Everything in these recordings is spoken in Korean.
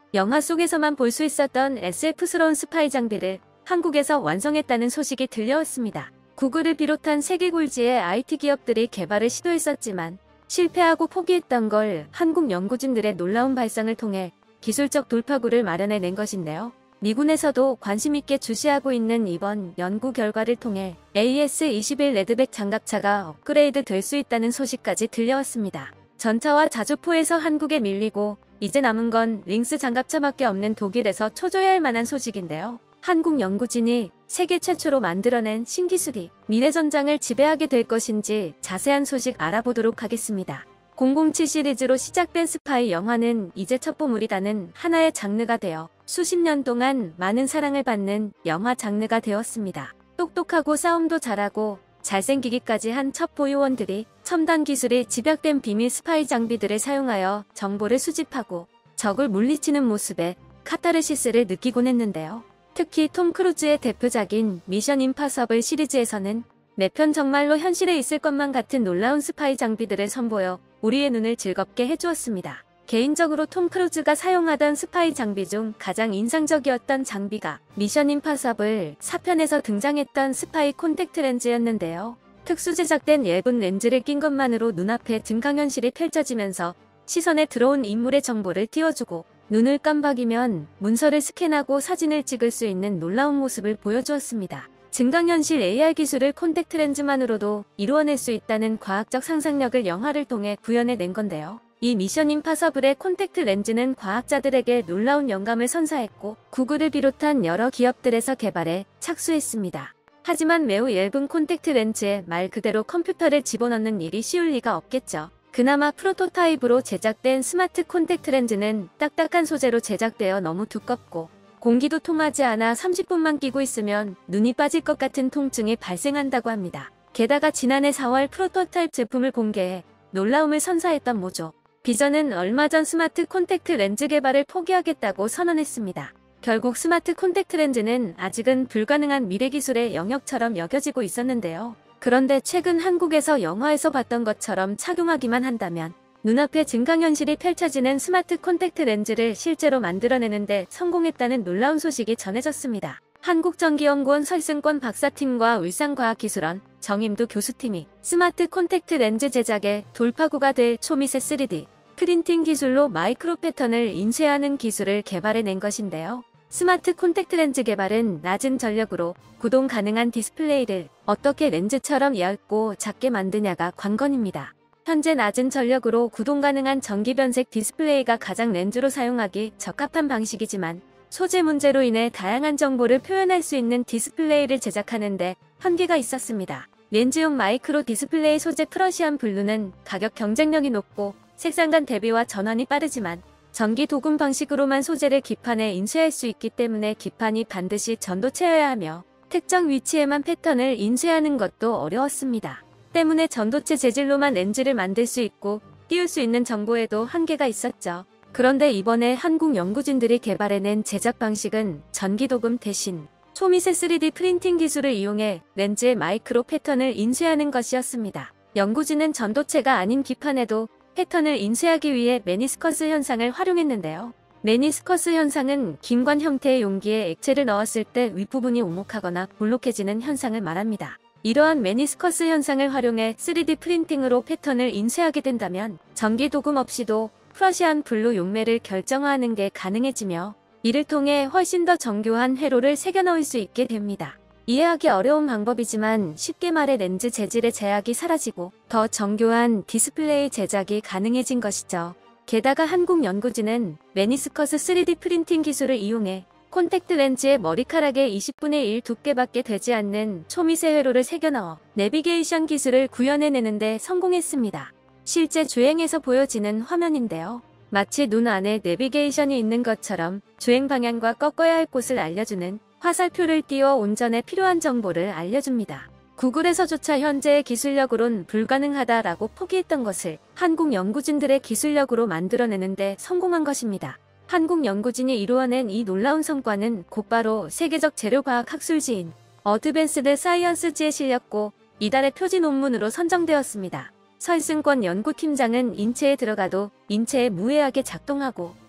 영화 속에서만 볼 수 있었던 SF스러운 스파이 장비를 한국에서 완성했다는 소식이 들려왔습니다. 구글을 비롯한 세계 굴지의 IT 기업들이 개발을 시도했었지만 실패하고 포기했던 걸 한국 연구진들의 놀라운 발상을 통해 기술적 돌파구를 마련해낸 것인데요. 미군에서도 관심 있게 주시하고 있는 이번 연구 결과를 통해 AS-21 레드백 장갑차가 업그레이드 될 수 있다는 소식까지 들려왔습니다. 전차와 자주포에서 한국에 밀리고 이제 남은 건 링스 장갑차밖에 없는 독일에서 초조해할 만한 소식인데요. 한국 연구진이 세계 최초로 만들어낸 신기술이 미래 전장을 지배하게 될 것인지 자세한 소식 알아보도록 하겠습니다. 007 시리즈로 시작된 스파이 영화는 이제 첩보물이라는 하나의 장르가 되어 수십 년 동안 많은 사랑을 받는 영화 장르가 되었습니다. 똑똑하고 싸움도 잘하고 잘생기기까지 한 첩보 요원들이 첨단 기술이 집약된 비밀 스파이 장비들을 사용하여 정보를 수집하고 적을 물리치는 모습에 카타르시스를 느끼곤 했는데요. 특히 톰 크루즈의 대표작인 미션 임파서블 시리즈에서는 매편 정말로 현실에 있을 것만 같은 놀라운 스파이 장비들을 선보여 우리의 눈을 즐겁게 해주었습니다. 개인적으로 톰 크루즈가 사용하던 스파이 장비 중 가장 인상적이었던 장비가 미션 임파서블 4편에서 등장했던 스파이 콘택트 렌즈였는데요. 특수 제작된 얇은 렌즈를 낀 것만으로 눈앞에 증강현실이 펼쳐지면서 시선에 들어온 인물의 정보를 띄워주고 눈을 깜박이면 문서를 스캔하고 사진을 찍을 수 있는 놀라운 모습을 보여주었습니다. 증강현실 AR 기술을 콘택트 렌즈만으로도 이루어낼 수 있다는 과학적 상상력을 영화를 통해 구현해낸 건데요. 이 미션 임파서블의 콘택트 렌즈는 과학자들에게 놀라운 영감을 선사했고 구글을 비롯한 여러 기업들에서 개발에 착수했습니다. 하지만 매우 얇은 콘택트 렌즈에 말 그대로 컴퓨터를 집어넣는 일이 쉬울 리가 없겠죠. 그나마 프로토타입으로 제작된 스마트 콘택트 렌즈는 딱딱한 소재로 제작되어 너무 두껍고 공기도 통하지 않아 30분만 끼고 있으면 눈이 빠질 것 같은 통증이 발생한다고 합니다. 게다가 지난해 4월 프로토타입 제품을 공개해 놀라움을 선사했던 모조 비전은 얼마 전 스마트 콘택트 렌즈 개발을 포기하겠다고 선언했습니다. 결국 스마트 콘택트 렌즈는 아직은 불가능한 미래 기술의 영역처럼 여겨지고 있었는데요. 그런데 최근 한국에서 영화에서 봤던 것처럼 착용하기만 한다면 눈앞에 증강현실이 펼쳐지는 스마트 콘택트 렌즈를 실제로 만들어내는데 성공했다는 놀라운 소식이 전해졌습니다. 한국전기연구원 설승권 박사팀과 울산과학기술원 정임두 교수팀이 스마트 콘택트 렌즈 제작에 돌파구가 될 초미세 3D 프린팅 기술로 마이크로 패턴을 인쇄하는 기술을 개발해낸 것인데요. 스마트 콘택트 렌즈 개발은 낮은 전력으로 구동 가능한 디스플레이를 어떻게 렌즈처럼 얇고 작게 만드냐가 관건입니다. 현재 낮은 전력으로 구동 가능한 전기 변색 디스플레이가 가장 렌즈로 사용하기 적합한 방식이지만 소재 문제로 인해 다양한 정보를 표현할 수 있는 디스플레이를 제작하는데 한계가 있었습니다. 렌즈용 마이크로 디스플레이 소재 프러시안 블루는 가격 경쟁력이 높고 색상간 대비와 전환이 빠르지만 전기 도금 방식으로만 소재를 기판에 인쇄할 수 있기 때문에 기판이 반드시 전도체여야 하며 특정 위치에만 패턴을 인쇄하는 것도 어려웠습니다. 때문에 전도체 재질로만 렌즈를 만들 수 있고 띄울 수 있는 정보에도 한계가 있었죠. 그런데 이번에 한국 연구진들이 개발해낸 제작 방식은 전기도금 대신 초미세 3D 프린팅 기술을 이용해 렌즈의 마이크로 패턴을 인쇄하는 것이었습니다. 연구진은 전도체가 아닌 기판에도 패턴을 인쇄하기 위해 메니스커스 현상을 활용했는데요. 메니스커스 현상은 김관 형태의 용기에 액체를 넣었을 때 윗부분이 오목하거나 볼록해지는 현상을 말합니다. 이러한 메니스커스 현상을 활용해 3D 프린팅으로 패턴을 인쇄하게 된다면 전기 도금 없이도 프러시안 블루 용매를 결정화하는 게 가능해지며 이를 통해 훨씬 더 정교한 회로를 새겨 넣을 수 있게 됩니다. 이해하기 어려운 방법이지만 쉽게 말해 렌즈 재질의 제약이 사라지고 더 정교한 디스플레이 제작이 가능해진 것이죠. 게다가 한국 연구진은 메니스커스 3D 프린팅 기술을 이용해 콘택트 렌즈의 머리카락의 20분의 1 두께밖에 되지 않는 초미세 회로를 새겨 넣어 내비게이션 기술을 구현해내는데 성공했습니다. 실제 주행에서 보여지는 화면인데요. 마치 눈 안에 내비게이션이 있는 것처럼 주행 방향과 꺾어야 할 곳을 알려주는 화살표를 띄워 운전에 필요한 정보를 알려줍니다. 구글에서조차 현재의 기술력으론 불가능하다라고 포기했던 것을 한국 연구진들의 기술력으로 만들어내는데 성공한 것입니다. 한국 연구진이 이루어낸 이 놀라운 성과는 곧바로 세계적 재료과학 학술지인 어드밴스드 사이언스지에 실렸고 이달의 표지 논문으로 선정되었습니다. 설승권 연구팀장은 인체에 들어가도 인체에 무해하게 작동하고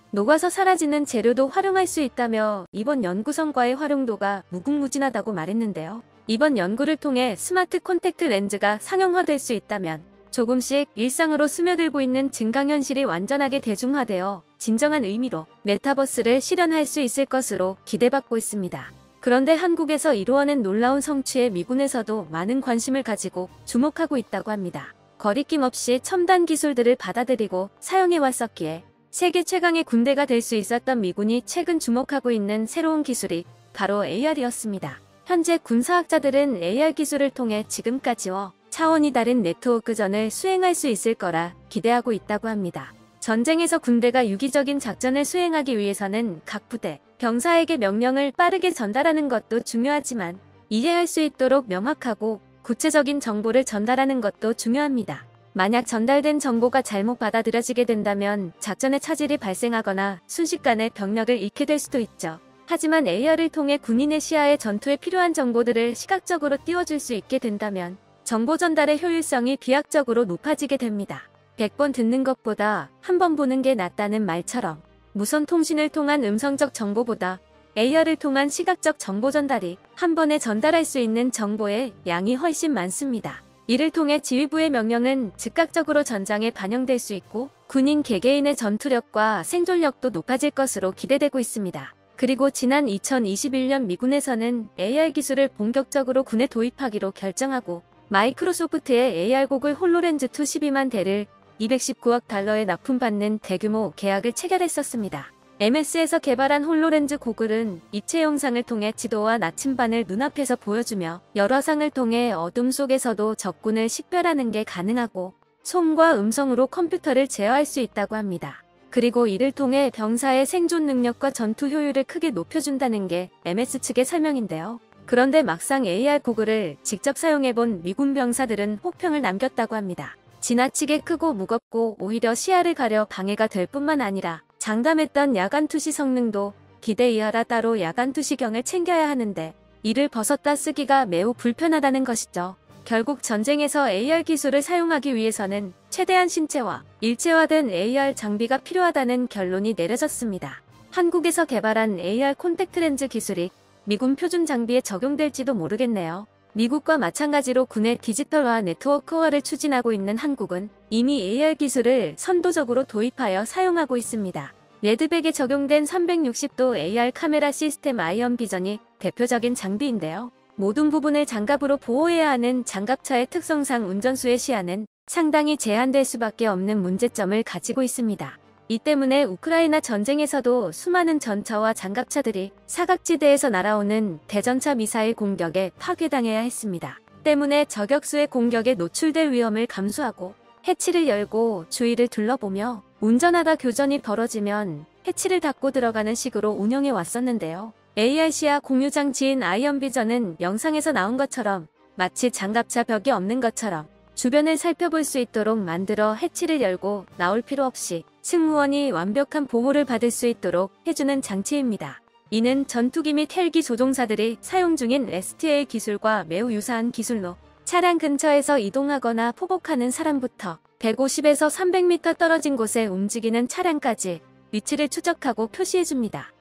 녹아서 사라지는 재료도 활용할 수 있다며 이번 연구 성과의 활용도가 무궁무진하다고 말했는데요. 이번 연구를 통해 스마트 콘택트 렌즈가 상용화될 수 있다면 조금씩 일상으로 스며들고 있는 증강현실이 완전하게 대중화되어 진정한 의미로 메타버스를 실현할 수 있을 것으로 기대받고 있습니다. 그런데 한국에서 이루어낸 놀라운 성취에 미군에서도 많은 관심을 가지고 주목하고 있다고 합니다. 거리낌 없이 첨단 기술들을 받아들이고 사용해왔었기에 세계 최강의 군대가 될 수 있었던 미군이 최근 주목하고 있는 새로운 기술이 바로 AR이었습니다. 현재 군사학자들은 AR 기술을 통해 지금까지와 차원이 다른 네트워크전을 수행할 수 있을 거라 기대하고 있다고 합니다. 전쟁에서 군대가 유기적인 작전을 수행하기 위해서는 각 부대, 병사에게 명령을 빠르게 전달하는 것도 중요하지만 이해할 수 있도록 명확하고 구체적인 정보를 전달하는 것도 중요합니다. 만약 전달된 정보가 잘못 받아들여지게 된다면 작전에 차질이 발생하거나 순식간에 병력을 잃게 될 수도 있죠. 하지만 AR을 통해 군인의 시야에 전투에 필요한 정보들을 시각적으로 띄워줄 수 있게 된다면 정보 전달의 효율성이 비약적으로 높아지게 됩니다. 100번 듣는 것보다 한 번 보는 게 낫다는 말처럼 무선 통신을 통한 음성적 정보보다 AR을 통한 시각적 정보 전달이 한 번에 전달할 수 있는 정보의 양이 훨씬 많습니다. 이를 통해 지휘부의 명령은 즉각적으로 전장에 반영될 수 있고 군인 개개인의 전투력과 생존력도 높아질 것으로 기대되고 있습니다. 그리고 지난 2021년 미군에서는 AR 기술을 본격적으로 군에 도입하기로 결정하고 마이크로소프트의 AR 고글 홀로렌즈 2 12만 대를 219억 달러에 납품받는 대규모 계약을 체결했었습니다. MS에서 개발한 홀로렌즈 고글은 입체 영상을 통해 지도와 나침반을 눈앞에서 보여주며 열화상을 통해 어둠 속에서도 적군을 식별하는 게 가능하고 손과 음성으로 컴퓨터를 제어할 수 있다고 합니다. 그리고 이를 통해 병사의 생존 능력과 전투 효율을 크게 높여준다는 게 MS 측의 설명인데요. 그런데 막상 AR 고글을 직접 사용해본 미군 병사들은 혹평을 남겼다고 합니다. 지나치게 크고 무겁고 오히려 시야를 가려 방해가 될 뿐만 아니라 장담했던 야간 투시 성능도 기대 이하라 따로 야간 투시경을 챙겨야 하는데 이를 벗었다 쓰기가 매우 불편하다는 것이죠. 결국 전쟁에서 AR 기술을 사용하기 위해서는 최대한 신체와 일체화된 AR 장비가 필요하다는 결론이 내려졌습니다. 한국에서 개발한 AR 콘택트 렌즈 기술이 미군 표준 장비에 적용될지도 모르겠네요. 미국과 마찬가지로 군의 디지털화 네트워크화를 추진하고 있는 한국은 이미 AR 기술을 선도적으로 도입하여 사용하고 있습니다. 레드백에 적용된 360도 AR 카메라 시스템 아이언 비전이 대표적인 장비인데요. 모든 부분을 장갑으로 보호해야 하는 장갑차의 특성상 운전수의 시야는 상당히 제한될 수밖에 없는 문제점을 가지고 있습니다. 이 때문에 우크라이나 전쟁에서도 수많은 전차와 장갑차들이 사각지대에서 날아오는 대전차 미사일 공격에 파괴당해야 했습니다. 때문에 저격수의 공격에 노출될 위험을 감수하고 해치를 열고 주위를 둘러보며 운전하다 교전이 벌어지면 해치를 닫고 들어가는 식으로 운영해 왔었는데요. AR 시야 공유 장치인 아이언 비전은 영상에서 나온 것처럼 마치 장갑차 벽이 없는 것처럼 주변을 살펴볼 수 있도록 만들어 해치를 열고 나올 필요 없이 승무원이 완벽한 보호를 받을 수 있도록 해주는 장치입니다. 이는 전투기 및 헬기 조종사들이 사용 중인 STA 기술과 매우 유사한 기술로 차량 근처에서 이동하거나 포복하는 사람부터 150에서 300m 떨어진 곳에 움직이는 차량까지 위치를 추적하고 표시해줍니다.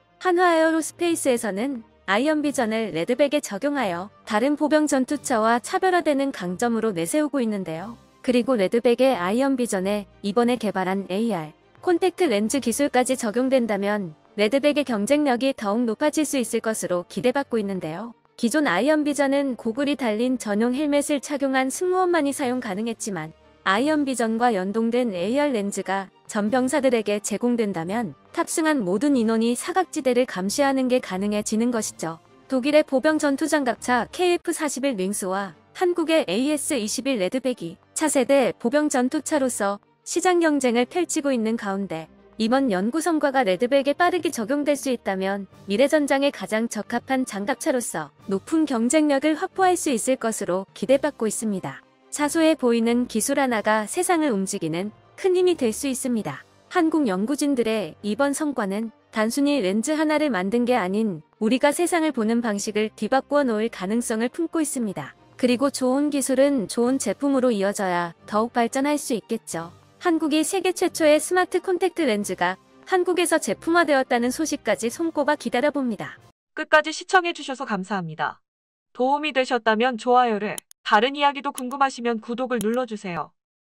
한화에어로스페이스에서는 아이언 비전을 레드백에 적용하여 다른 보병 전투차와 차별화되는 강점으로 내세우고 있는데요. 그리고 레드백의 아이언 비전에 이번에 개발한 AR 콘택트 렌즈 기술까지 적용된다면 레드백의 경쟁력이 더욱 높아질 수 있을 것으로 기대받고 있는데요. 기존 아이언 비전은 고글이 달린 전용 헬멧을 착용한 승무원만이 사용 가능했지만 아이언 비전과 연동된 AR 렌즈가 전 병사들에게 제공된다면 탑승한 모든 인원이 사각지대를 감시하는 게 가능해지는 것이죠. 독일의 보병 전투장갑차 KF-41 링스와 한국의 AS-21 레드백이 차세대 보병 전투차로서 시장 경쟁을 펼치고 있는 가운데 이번 연구 성과가 레드백에 빠르게 적용될 수 있다면 미래 전장에 가장 적합한 장갑차로서 높은 경쟁력을 확보할 수 있을 것으로 기대받고 있습니다. 사소해 보이는 기술 하나가 세상을 움직이는 큰 힘이 될 수 있습니다. 한국 연구진들의 이번 성과는 단순히 렌즈 하나를 만든 게 아닌 우리가 세상을 보는 방식을 뒤바꾸어 놓을 가능성을 품고 있습니다. 그리고 좋은 기술은 좋은 제품으로 이어져야 더욱 발전할 수 있겠죠. 한국이 세계 최초의 스마트 콘택트 렌즈가 한국에서 제품화되었다는 소식까지 손꼽아 기다려봅니다. 끝까지 시청해주셔서 감사합니다. 도움이 되셨다면 좋아요를, 다른 이야기도 궁금하시면 구독을 눌러주세요.